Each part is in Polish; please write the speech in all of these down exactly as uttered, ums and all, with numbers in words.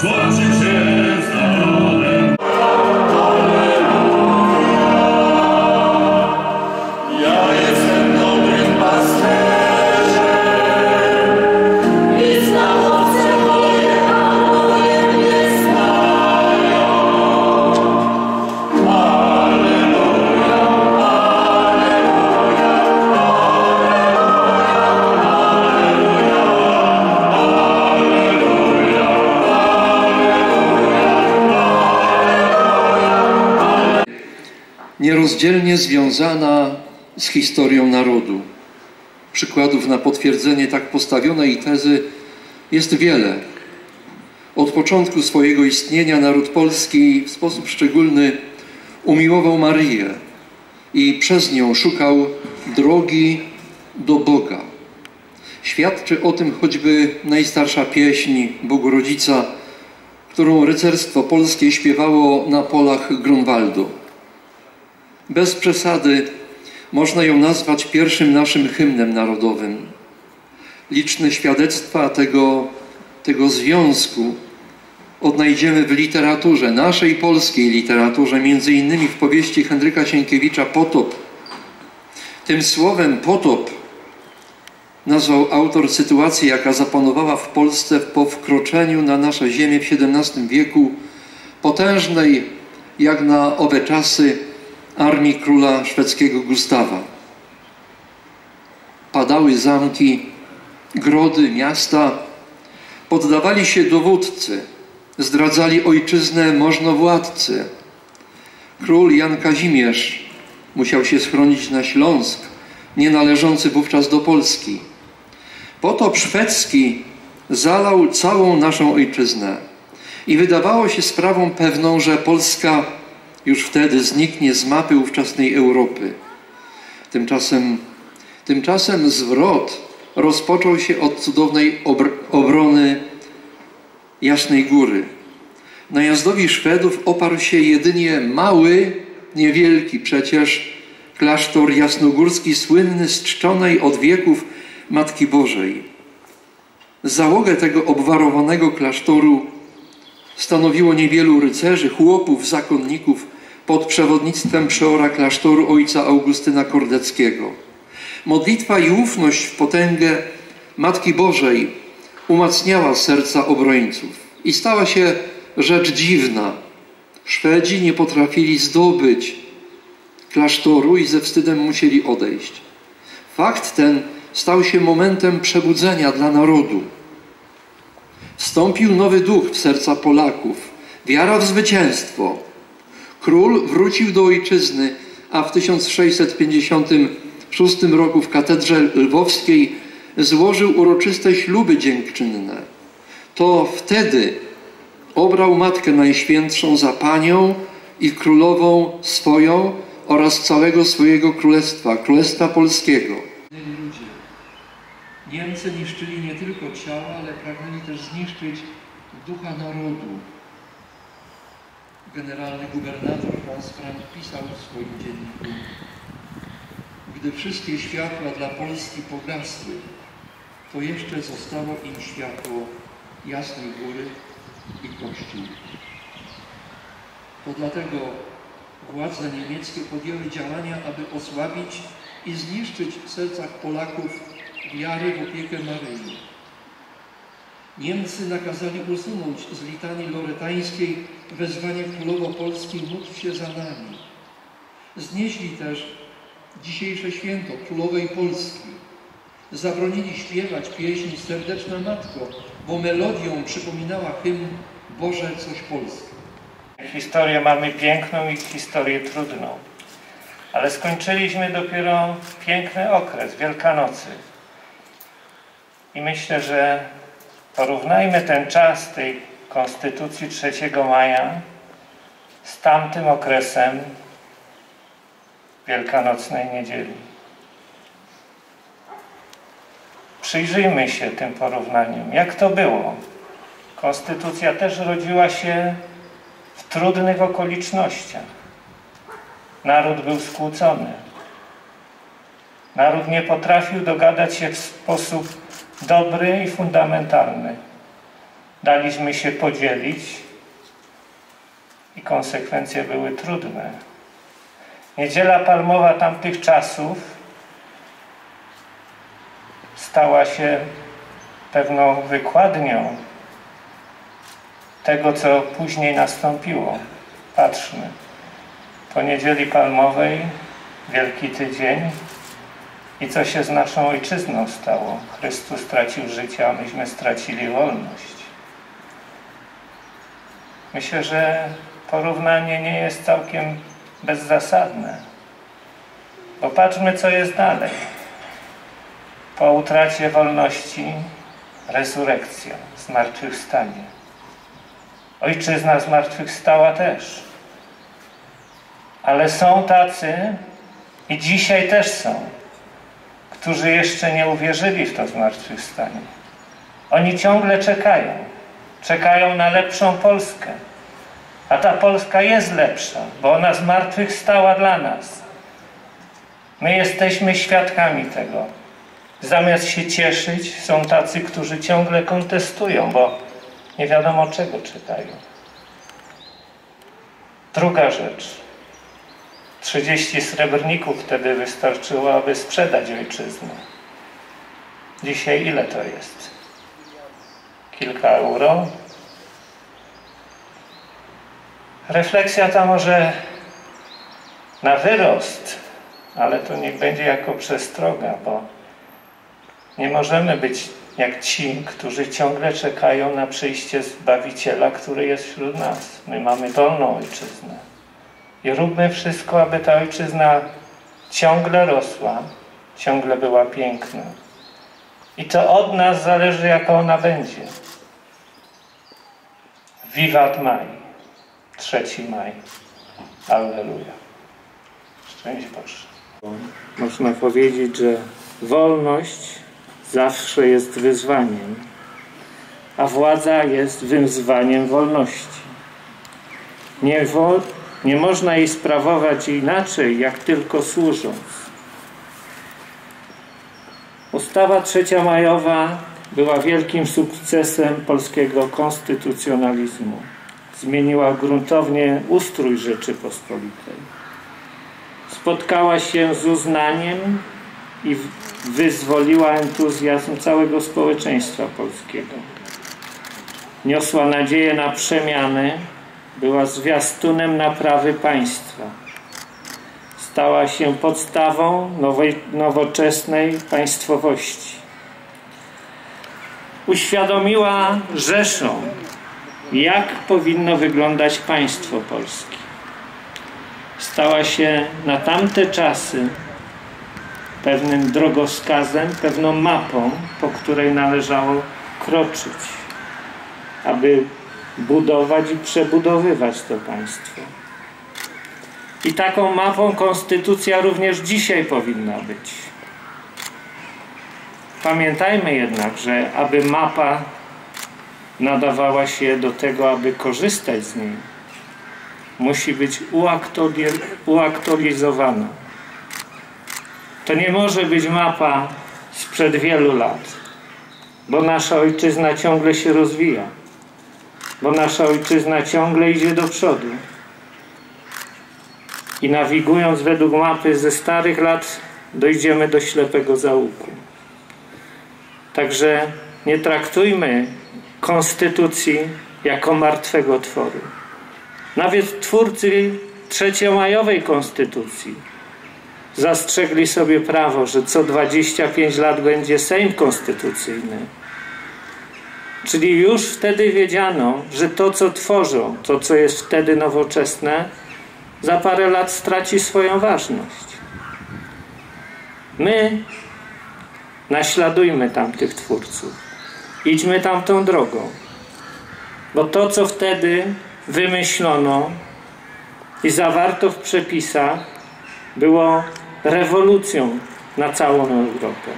złączyć się z narodem. Ja jestem dobrym pasterzem i znam owce moje, a moje mnie znają. Alleluja, alleluja, nierozdzielnie związana z historią narodu. Przykładów na potwierdzenie tak postawionej tezy jest wiele. Od początku swojego istnienia naród polski w sposób szczególny umiłował Maryję i przez nią szukał drogi do Boga. Świadczy o tym choćby najstarsza pieśń Bogu-Rodzica, którą rycerstwo polskie śpiewało na polach Grunwaldu. Bez przesady można ją nazwać pierwszym naszym hymnem narodowym. Liczne świadectwa tego, tego związku odnajdziemy w literaturze, naszej polskiej literaturze, między innymi w powieści Henryka Sienkiewicza Potop. Tym słowem potop nazwał autor sytuację, jaka zapanowała w Polsce po wkroczeniu na nasze ziemię w siedemnastym wieku potężnej, jak na owe czasy, armii króla szwedzkiego Gustawa. Padały zamki, grody, miasta, poddawali się dowódcy, zdradzali ojczyznę możnowładcy. Król Jan Kazimierz musiał się schronić na Śląsk, nie należący wówczas do Polski. Potop szwedzki zalał całą naszą ojczyznę i wydawało się sprawą pewną, że Polska już wtedy zniknie z mapy ówczesnej Europy. Tymczasem, tymczasem zwrot rozpoczął się od cudownej obr obrony Jasnej Góry. Najazdowi Szwedów oparł się jedynie mały, niewielki przecież klasztor jasnogórski, słynny z czczonej od wieków Matki Bożej. Załogę tego obwarowanego klasztoru stanowiło niewielu rycerzy, chłopów, zakonników pod przewodnictwem przeora klasztoru ojca Augustyna Kordeckiego. Modlitwa i ufność w potęgę Matki Bożej umacniała serca obrońców i stała się rzecz dziwna. Szwedzi nie potrafili zdobyć klasztoru i ze wstydem musieli odejść. Fakt ten stał się momentem przebudzenia dla narodu. Wstąpił nowy duch w serca Polaków, wiara w zwycięstwo. Król wrócił do ojczyzny, a w tysiąc sześćset pięćdziesiątym szóstym roku w katedrze lwowskiej złożył uroczyste śluby dziękczynne. To wtedy obrał Matkę Najświętszą za panią i królową swoją oraz całego swojego królestwa, Królestwa Polskiego. Niemcy niszczyli nie tylko ciała, ale pragnęli też zniszczyć ducha narodu. Generalny gubernator Franz Frank pisał w swoim dzienniku: gdy wszystkie światła dla Polski pogasły, to jeszcze zostało im światło Jasnej Góry i Kościół. To dlatego władze niemieckie podjęły działania, aby osłabić i zniszczyć w sercach Polaków wiary w opiekę Maryi. Niemcy nakazali usunąć z litanii loretańskiej wezwanie Królowo Polskiej módl się za nami. Znieśli też dzisiejsze święto Królowej Polski. Zabronili śpiewać pieśń Serdeczna Matko, bo melodią przypominała hymn Boże coś Polskie. Historię mamy piękną i historię trudną, ale skończyliśmy dopiero piękny okres Wielkanocy. I myślę, że porównajmy ten czas tej Konstytucji trzeciego maja z tamtym okresem Wielkanocnej Niedzieli. Przyjrzyjmy się tym porównaniom. Jak to było? Konstytucja też rodziła się w trudnych okolicznościach. Naród był skłócony. Naród nie potrafił dogadać się w sposób dobry i fundamentalny. daliśmy się podzielić i konsekwencje były trudne. Niedziela Palmowa tamtych czasów stała się pewną wykładnią tego, co później nastąpiło. Patrzmy, po Niedzieli Palmowej Wielki Tydzień i co się z naszą ojczyzną stało? Chrystus stracił życie, a myśmy stracili wolność. Myślę, że porównanie nie jest całkiem bezzasadne. Bo patrzmy, co jest dalej. Po utracie wolności resurrekcja, zmartwychwstanie. Ojczyzna zmartwychwstała też. Ale są tacy, i dzisiaj też są, którzy jeszcze nie uwierzyli w to zmartwychwstanie. Oni ciągle czekają. Czekają na lepszą Polskę. A ta Polska jest lepsza, bo ona zmartwychwstała dla nas. My jesteśmy świadkami tego. Zamiast się cieszyć, są tacy, którzy ciągle kontestują, bo nie wiadomo czego czekają. Druga rzecz. trzydzieści srebrników wtedy wystarczyło, aby sprzedać ojczyznę. Dzisiaj ile to jest? Kilka euro? Refleksja ta może na wyrost, ale to niech będzie jako przestroga, bo nie możemy być jak ci, którzy ciągle czekają na przyjście Zbawiciela, który jest wśród nas. My mamy wolną ojczyznę. I róbmy wszystko, aby ta ojczyzna ciągle rosła, ciągle była piękna. I to od nas zależy, jaka ona będzie. Wiwat maj, trzeci maj. Alleluja. Szczęść Boże. Można powiedzieć, że wolność zawsze jest wyzwaniem, a władza jest wyzwaniem wolności. Nie, wo, nie można jej sprawować inaczej, jak tylko służąc. Ustawa trzecia majowa była wielkim sukcesem polskiego konstytucjonalizmu. Zmieniła gruntownie ustrój Rzeczypospolitej. Spotkała się z uznaniem i wyzwoliła entuzjazm całego społeczeństwa polskiego. Niosła nadzieję na przemiany, była zwiastunem naprawy państwa. Stała się podstawą nowej, nowoczesnej państwowości. Uświadomiła Rzeszom, jak powinno wyglądać państwo polskie. Stała się na tamte czasy pewnym drogowskazem, pewną mapą, po której należało kroczyć, aby budować i przebudowywać to państwo. I taką mapą konstytucja również dzisiaj powinna być. Pamiętajmy jednak, że aby mapa nadawała się do tego, aby korzystać z niej, musi być uaktualizowana. To nie może być mapa sprzed wielu lat, bo nasza ojczyzna ciągle się rozwija, bo nasza ojczyzna ciągle idzie do przodu. I nawigując według mapy ze starych lat, dojdziemy do ślepego zaułku. Także nie traktujmy konstytucji jako martwego tworu. Nawet twórcy trzeciomajowej konstytucji zastrzegli sobie prawo, że co dwadzieścia pięć lat będzie Sejm Konstytucyjny. Czyli już wtedy wiedziano, że to, co tworzą, to, co jest wtedy nowoczesne, za parę lat straci swoją ważność. My naśladujmy tamtych twórców. Idźmy tamtą drogą. Bo to, co wtedy wymyślono i zawarto w przepisach, było rewolucją na całą Europę.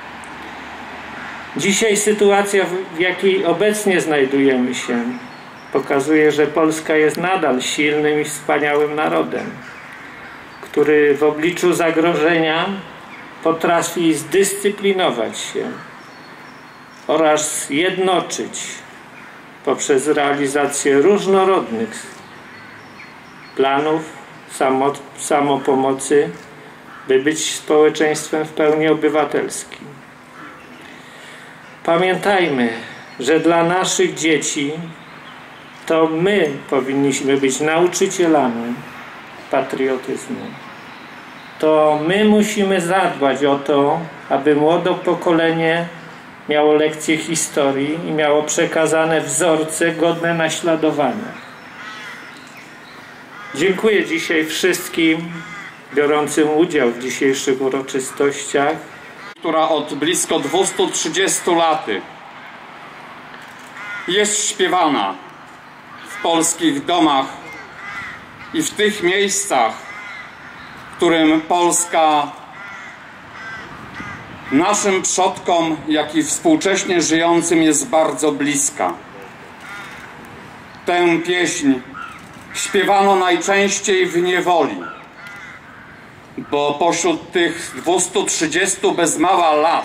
Dzisiaj sytuacja, w jakiej obecnie znajdujemy się, pokazuje, że Polska jest nadal silnym i wspaniałym narodem, który w obliczu zagrożenia potrafi zdyscyplinować się oraz jednoczyć poprzez realizację różnorodnych planów samo, samopomocy, by być społeczeństwem w pełni obywatelskim. Pamiętajmy, że dla naszych dzieci to my powinniśmy być nauczycielami patriotyzmu. To my musimy zadbać o to, aby młode pokolenie miało lekcje historii i miało przekazane wzorce godne naśladowania. Dziękuję dzisiaj wszystkim biorącym udział w dzisiejszych uroczystościach, która od blisko dwustu trzydziestu lat jest śpiewana w polskich domach i w tych miejscach, którym Polska naszym przodkom, jak i współcześnie żyjącym jest bardzo bliska. Tę pieśń śpiewano najczęściej w niewoli, bo pośród tych dwustu trzydziestu bez mała lat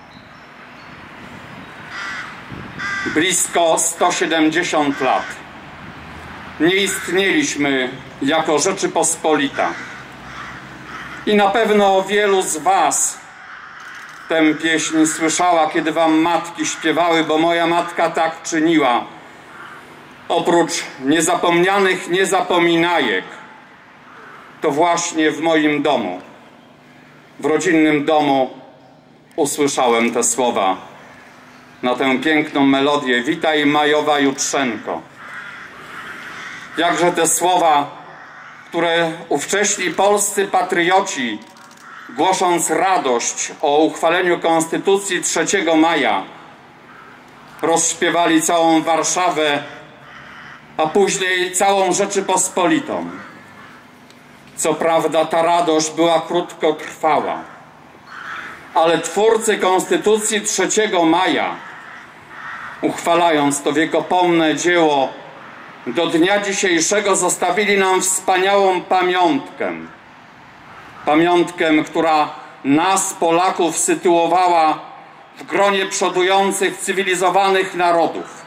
blisko sto siedemdziesiąt lat nie istnieliśmy jako Rzeczypospolita. I na pewno wielu z was tę pieśń słyszała, kiedy wam matki śpiewały, bo moja matka tak czyniła. Oprócz niezapomnianych niezapominajek, to właśnie w moim domu, w rodzinnym domu usłyszałem te słowa na tę piękną melodię. Witaj, majowa jutrzenko. Jakże te słowa, które ówcześni polscy patrioci, głosząc radość o uchwaleniu Konstytucji trzeciego maja, rozśpiewali całą Warszawę, a później całą Rzeczypospolitą. Co prawda ta radość była krótkotrwała, ale twórcy Konstytucji trzeciego maja, uchwalając to wiekopomne dzieło, do dnia dzisiejszego zostawili nam wspaniałą pamiątkę. Pamiątkę, która nas, Polaków, sytuowała w gronie przodujących, cywilizowanych narodów.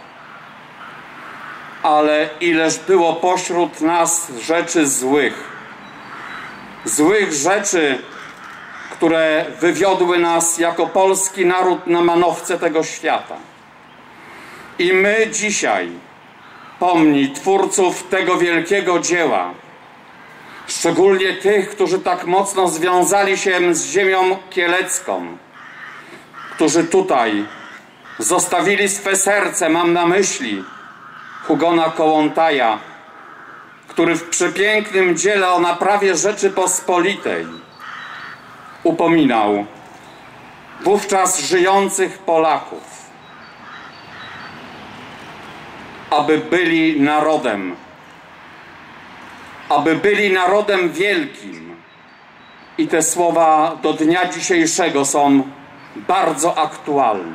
Ale ileż było pośród nas rzeczy złych. Złych rzeczy, które wywiodły nas jako polski naród na manowce tego świata. I my dzisiaj, pomni twórców tego wielkiego dzieła, szczególnie tych, którzy tak mocno związali się z ziemią kielecką, którzy tutaj zostawili swe serce, mam na myśli Hugona Kołłątaja, który w przepięknym dziele o naprawie Rzeczypospolitej upominał wówczas żyjących Polaków, aby byli narodem, aby byli narodem wielkim. I te słowa do dnia dzisiejszego są bardzo aktualne.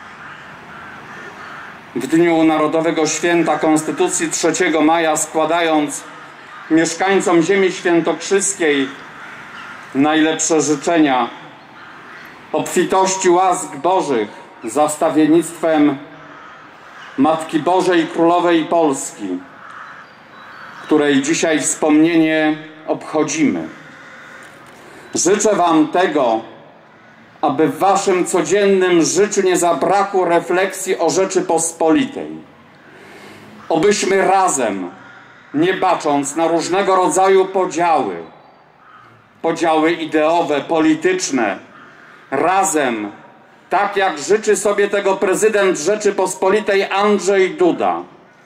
W dniu Narodowego Święta Konstytucji trzeciego maja, składając mieszkańcom ziemi świętokrzyskiej najlepsze życzenia obfitości łask Bożych za stawiennictwem Matki Bożej Królowej Polski, której dzisiaj wspomnienie obchodzimy. Życzę wam tego, aby w waszym codziennym życiu nie zabrakło refleksji o Rzeczypospolitej. Obyśmy razem, nie bacząc na różnego rodzaju podziały, podziały ideowe, polityczne, razem, tak jak życzy sobie tego prezydent Rzeczypospolitej Andrzej Duda,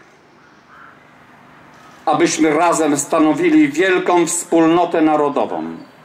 abyśmy razem stanowili wielką wspólnotę narodową.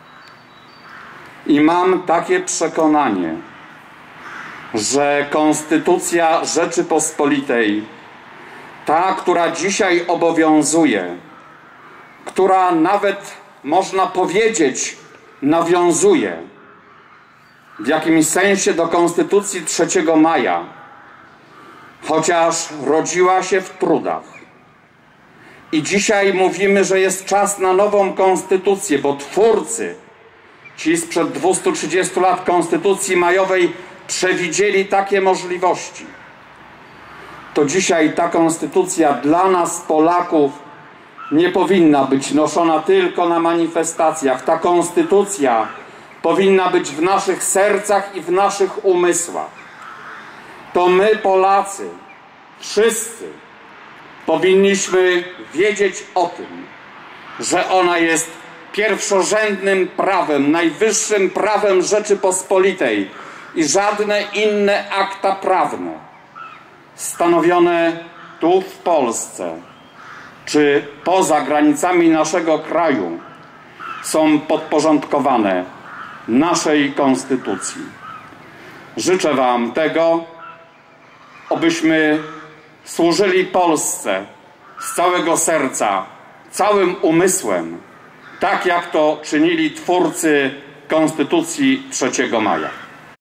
I mam takie przekonanie, że Konstytucja Rzeczypospolitej, ta, która dzisiaj obowiązuje, która nawet, można powiedzieć, nawiązuje w jakimś sensie do Konstytucji trzeciego maja, chociaż rodziła się w trudach. I dzisiaj mówimy, że jest czas na nową konstytucję, bo twórcy, ci sprzed dwustu trzydziestu lat Konstytucji majowej, przewidzieli takie możliwości. to dzisiaj ta konstytucja dla nas, Polaków, nie powinna być noszona tylko na manifestacjach. Ta konstytucja powinna być w naszych sercach i w naszych umysłach. To my, Polacy, wszyscy powinniśmy wiedzieć o tym, że ona jest pierwszorzędnym prawem, najwyższym prawem Rzeczypospolitej i żadne inne akta prawne stanowione tu w Polsce czy poza granicami naszego kraju są podporządkowane naszej konstytucji. Życzę Wam tego, abyśmy służyli Polsce z całego serca, całym umysłem, tak jak to czynili twórcy Konstytucji trzeciego maja.